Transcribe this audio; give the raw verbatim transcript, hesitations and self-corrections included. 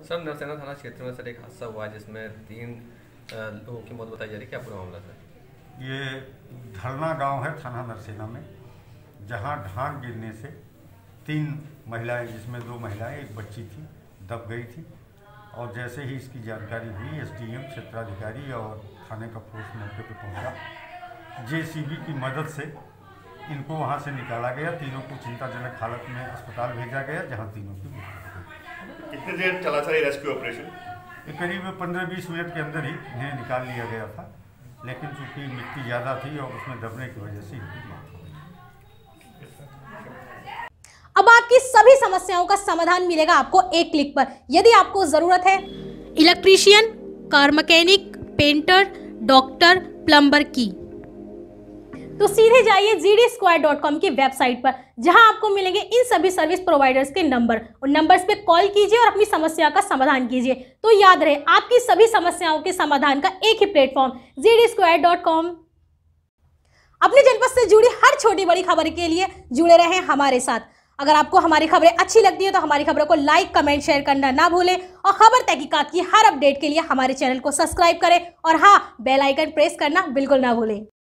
Sir Narsena थाना क्षेत्र में सर एक हादसा हुआ है जिसमें तीन लोगों की मौत बताई जा रही है, क्या पूरा मामला सर? ये धरना गांव है थाना नरसेना में, जहां ढांक गिरने से तीन महिलाएं, जिसमें दो महिलाएं एक बच्ची थी, दब गई थी। और जैसे ही इसकी जानकारी हुई एसडीएम क्षेत्राधिकारी और थाने का फोर्स मौके पर पहुंचा। जेसीबी की मदद से इनको वहां से निकाला गया। तीनों को चिंताजनक हालत में अस्पताल भेजा गया, जहां तीनों की मौत हो गई। कितनी देर चला था ये रेस्क्यू ऑपरेशन? ये करीब पंद्रह बीस मिनट के अंदर ही इन्हें निकाल लिया गया था, लेकिन चूंकि मिट्टी ज़्यादा थी और उसमें दबने की वजह से इनकी मौत हो गई। अब आपकी सभी समस्याओं का समाधान मिलेगा आपको एक क्लिक पर। यदि आपको जरूरत है electrician, car mechanic, painter, doctor, plumber की, तो सीधे जाइए G D square dot com की वेबसाइट पर, जहां आपको मिलेंगे इन सभी सर्विस प्रोवाइडर्स के नंबर। उन नंबर्स पे कॉल कीजिए और अपनी समस्या का समाधान कीजिए। तो याद रहे, आपकी सभी समस्याओं के समाधान का एक ही platform G D square dot com. अपने जनपद से जुड़ी हर छोटी बड़ी खबर के लिए जुड़े रहें हमारे साथ। अगर आपको हमारी खबरें अच्छी लगती है तो हमारी खबरों को लाइक, कमेंट, शेयर करना ना भूलें और खबर तहकीकात की हर अपडेट के लिए हमारे चैनल को सब्सक्राइब करें और हाँ, बेल आइकन प्रेस करना बिल्कुल ना भूलें।